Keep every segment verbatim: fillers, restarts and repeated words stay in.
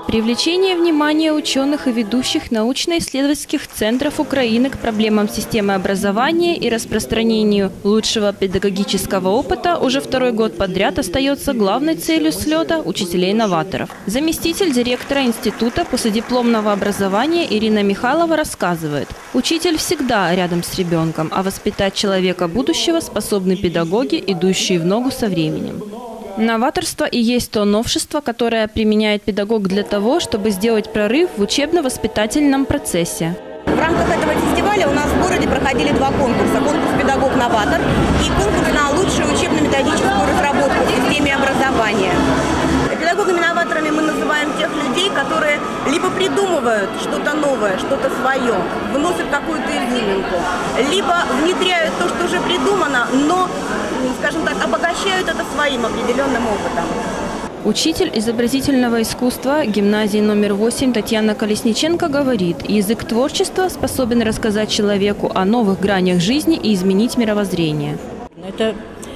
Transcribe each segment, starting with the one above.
Привлечение внимания ученых и ведущих научно-исследовательских центров Украины к проблемам системы образования и распространению лучшего педагогического опыта уже второй год подряд остается главной целью слета учителей-новаторов. Заместитель директора института последипломного образования Ирина Михайлова рассказывает: учитель всегда рядом с ребенком, а воспитать человека будущего способны педагоги, идущие в ногу со временем. Новаторство и есть то новшество, которое применяет педагог для того, чтобы сделать прорыв в учебно-воспитательном процессе. В рамках этого фестиваля у нас в городе проходили два конкурса. Конкурс «Педагог-новатор» и конкурс на лучшую учебно-методическую разработку в системе образования. Педагогами-новаторами мы называем тех людей, которые либо придумывают что-то новое, что-то свое, вносят какую-то изюминку, либо внедряют то, что уже придумано, но, скажем так, обогащают это своим определенным опытом. Учитель изобразительного искусства гимназии номер восемь Татьяна Колесниченко говорит: язык творчества способен рассказать человеку о новых гранях жизни и изменить мировоззрение. Это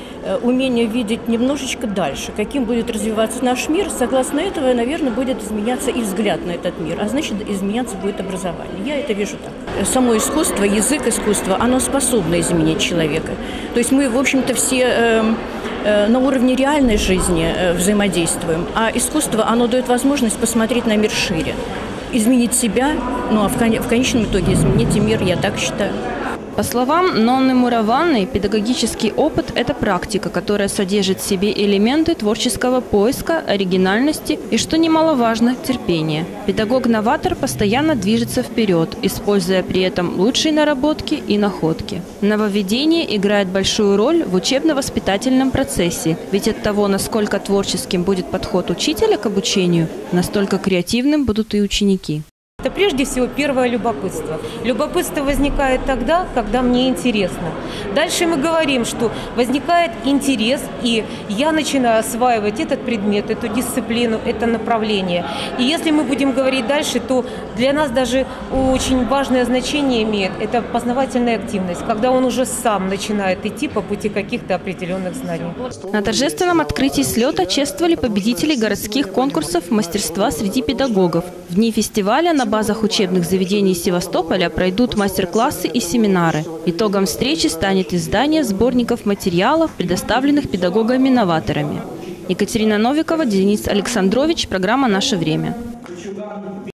умение видеть немножечко дальше, каким будет развиваться наш мир. Согласно этого, наверное, будет изменяться и взгляд на этот мир, а значит, изменяться будет образование. Я это вижу так. Само искусство, язык искусства, оно способно изменить человека. То есть мы, в общем-то, все э, э, на уровне реальной жизни э, взаимодействуем, а искусство, оно дает возможность посмотреть на мир шире, изменить себя, ну а в, кон- в конечном итоге изменить и мир, я так считаю. По словам Нонны Мураванной, педагогический опыт – это практика, которая содержит в себе элементы творческого поиска, оригинальности и, что немаловажно, терпения. Педагог-новатор постоянно движется вперед, используя при этом лучшие наработки и находки. Нововведение играет большую роль в учебно-воспитательном процессе, ведь от того, насколько творческим будет подход учителя к обучению, настолько креативным будут и ученики. Это прежде всего первое любопытство. Любопытство возникает тогда, когда мне интересно. Дальше мы говорим, что возникает интерес, и я начинаю осваивать этот предмет, эту дисциплину, это направление. И если мы будем говорить дальше, то для нас даже очень важное значение имеет это познавательная активность, когда он уже сам начинает идти по пути каких-то определенных знаний. На торжественном открытии слета чествовали победителей городских конкурсов мастерства среди педагогов. В дни фестиваля на базах учебных заведений Севастополя пройдут мастер-классы и семинары. Итогом встречи станет издание сборников материалов, предоставленных педагогами-новаторами. Екатерина Новикова, Денис Александрович, программа «Наше время».